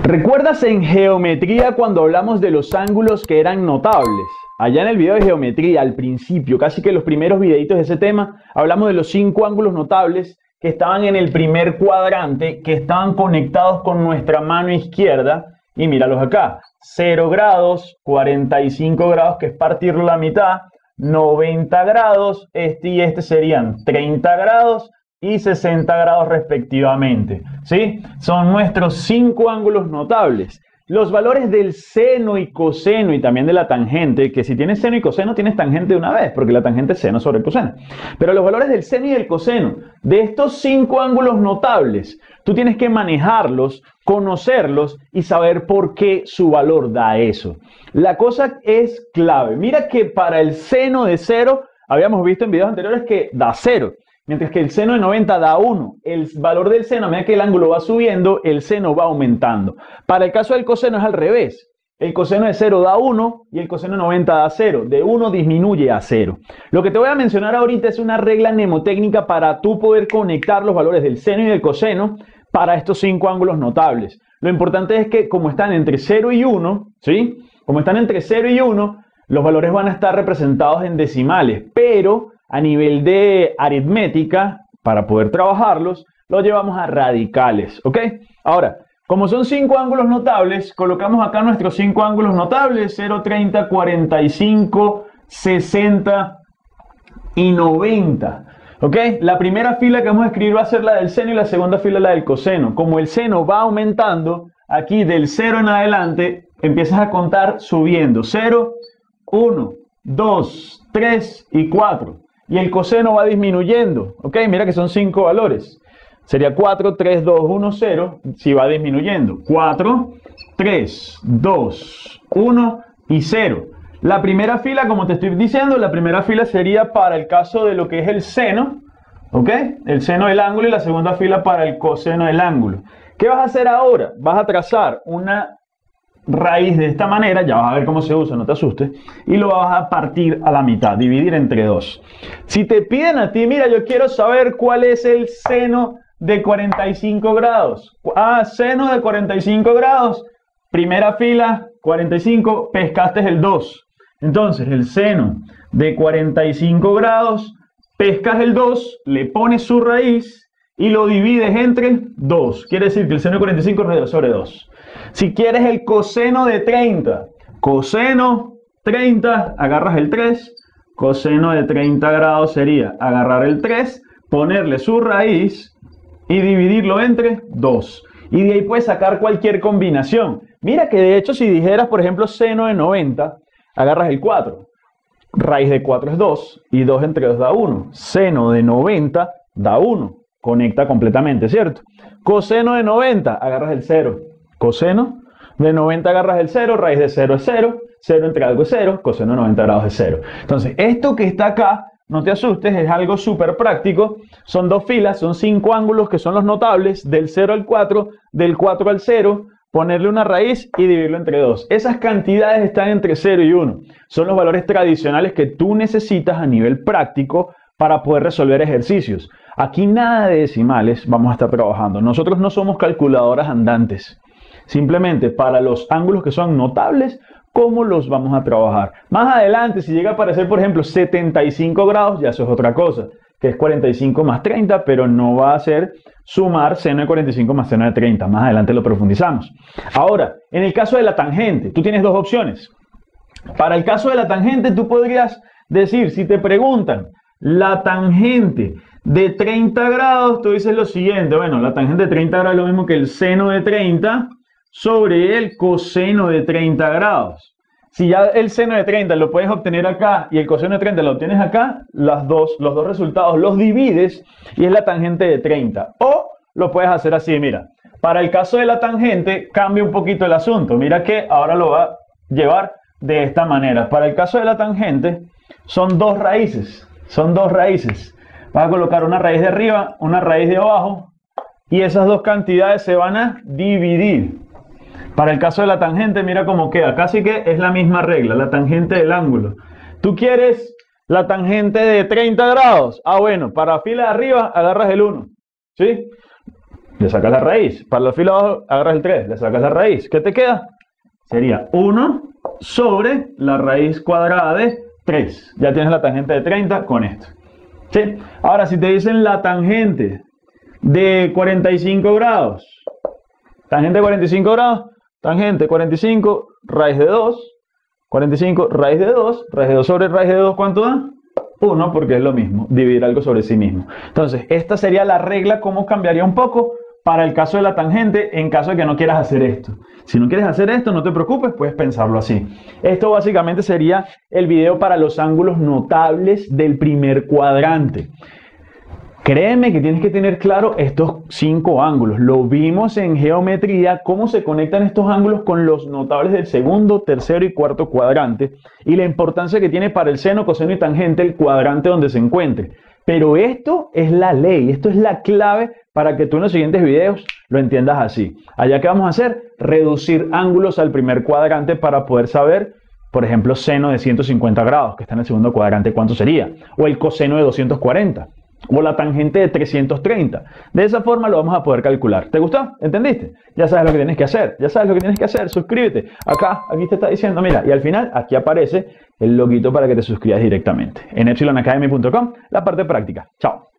¿Recuerdas en geometría cuando hablamos de los ángulos que eran notables? Allá en el video de geometría, al principio, casi que los primeros videitos de ese tema, hablamos de los 5 ángulos notables que estaban en el primer cuadrante, que estaban conectados con nuestra mano izquierda. Y míralos acá, 0 grados, 45 grados, que es partirlo a la mitad, 90 grados, este y este serían 30 grados y 60 grados respectivamente, ¿sí? Son nuestros 5 ángulos notables. Los valores del seno y coseno y también de la tangente, que si tienes seno y coseno tienes tangente de una vez, porque la tangente es seno sobre coseno. Pero los valores del seno y del coseno, de estos 5 ángulos notables, tú tienes que manejarlos, conocerlos y saber por qué su valor da eso. La cosa es clave. Mira que para el seno de 0, habíamos visto en videos anteriores que da 0. Mientras que el seno de 90 da 1. El valor del seno, a medida que el ángulo va subiendo, el seno va aumentando. Para el caso del coseno es al revés. El coseno de 0 da 1 y el coseno de 90 da 0. De 1 disminuye a 0. Lo que te voy a mencionar ahorita es una regla mnemotécnica para tú poder conectar los valores del seno y del coseno para estos 5 ángulos notables. Lo importante es que como están entre 0 y 1, ¿sí? Como están entre 0 y 1, los valores van a estar representados en decimales, pero a nivel de aritmética, para poder trabajarlos, lo llevamos a radicales, ¿ok? Ahora, como son 5 ángulos notables, colocamos acá nuestros 5 ángulos notables, 0, 30, 45, 60 y 90, ¿ok? La primera fila que vamos a escribir va a ser la del seno y la segunda fila la del coseno. Como el seno va aumentando, aquí del 0 en adelante, empiezas a contar subiendo. 0, 1, 2, 3 y 4. Y el coseno va disminuyendo, ¿ok? Mira que son 5 valores. Sería 4, 3, 2, 1, 0, si va disminuyendo. 4, 3, 2, 1 y 0. La primera fila, como te estoy diciendo, la primera fila sería para el caso de lo que es el seno, ¿ok? El seno del ángulo, y la segunda fila para el coseno del ángulo. ¿Qué vas a hacer ahora? Vas a trazar una raíz de esta manera, ya vas a ver cómo se usa, no te asustes, y lo vas a partir a la mitad, dividir entre 2. Si te piden a ti, mira, yo quiero saber cuál es el seno de 45 grados. Seno de 45 grados, primera fila, 45, pescaste el 2. Entonces, el seno de 45 grados, pescas el 2, le pones su raíz y lo divides entre 2. Quiere decir que el seno de 45 es radical sobre 2. Si quieres el coseno de 30, coseno 30, agarras el 3, coseno de 30 grados sería agarrar el 3, ponerle su raíz y dividirlo entre 2. Y de ahí puedes sacar cualquier combinación. Mira que de hecho si dijeras, por ejemplo, seno de 90, agarras el 4. Raíz de 4 es 2 y 2 entre 2 da 1. Seno de 90 da 1. Conecta completamente, ¿cierto? Coseno de 90, agarras el 0. Coseno de 90 agarras el 0, raíz de 0 es 0, 0 entre algo es 0, coseno de 90 grados es 0. Entonces, esto que está acá, no te asustes, es algo súper práctico. Son 2 filas, son 5 ángulos que son los notables, del 0 al 4, del 4 al 0, ponerle una raíz y dividirlo entre 2. Esas cantidades están entre 0 y 1. Son los valores tradicionales que tú necesitas a nivel práctico para poder resolver ejercicios. Aquí nada de decimales vamos a estar trabajando. Nosotros no somos calculadoras andantes. Simplemente para los ángulos que son notables, ¿cómo los vamos a trabajar? Más adelante, si llega a aparecer, por ejemplo, 75 grados, ya eso es otra cosa, que es 45 más 30, pero no va a ser sumar seno de 45 más seno de 30. Más adelante lo profundizamos. Ahora, en el caso de la tangente, tú tienes 2 opciones. Para el caso de la tangente, tú podrías decir, si te preguntan, la tangente de 30 grados, tú dices lo siguiente, bueno, la tangente de 30 grados es lo mismo que el seno de 30 sobre el coseno de 30 grados. Si ya el seno de 30 lo puedes obtener acá y el coseno de 30 lo obtienes acá, los dos resultados los divides y es la tangente de 30. O lo puedes hacer así, mira. Para el caso de la tangente cambia un poquito el asunto. Mira que ahora lo va a llevar de esta manera. Para el caso de la tangente son 2 raíces. Son 2 raíces. Vas a colocar una raíz de arriba, una raíz de abajo y esas 2 cantidades se van a dividir. Para el caso de la tangente, mira cómo queda. Casi que es la misma regla, la tangente del ángulo. ¿Tú quieres la tangente de 30 grados? Bueno, para fila de arriba agarras el 1. ¿Sí? le sacas la raíz. Para el filo abajo, agarras el 3, le sacas la raíz. ¿Qué te queda? Sería 1 sobre la raíz cuadrada de 3. Ya tienes la tangente de 30 con esto. ¿Sí? Ahora, si te dicen la tangente de 45 grados, tangente de 45 grados, tangente 45, raíz de 2, 45, raíz de 2, raíz de 2 sobre raíz de 2, ¿cuánto da? 1, porque es lo mismo, dividir algo sobre sí mismo. Entonces, esta sería la regla, cómo cambiaría un poco para el caso de la tangente en caso de que no quieras hacer esto. Si no quieres hacer esto, no te preocupes, puedes pensarlo así. Esto básicamente sería el video para los ángulos notables del primer cuadrante. Créeme que tienes que tener claro estos 5 ángulos. Lo vimos en geometría, cómo se conectan estos ángulos con los notables del segundo, tercero y cuarto cuadrante y la importancia que tiene para el seno, coseno y tangente el cuadrante donde se encuentre. Pero esto es la ley, esto es la clave para que tú en los siguientes videos lo entiendas así. Allá, ¿qué vamos a hacer? Reducir ángulos al primer cuadrante para poder saber, por ejemplo, seno de 150 grados, que está en el segundo cuadrante, ¿cuánto sería? O el coseno de 240. O la tangente de 330. De esa forma lo vamos a poder calcular. ¿Te gustó? ¿Entendiste? Ya sabes lo que tienes que hacer. Ya sabes lo que tienes que hacer. Suscríbete. Aquí te está diciendo, mira, y al final aquí aparece el loguito para que te suscribas directamente. En epsilonacademy.com, la parte práctica. Chao.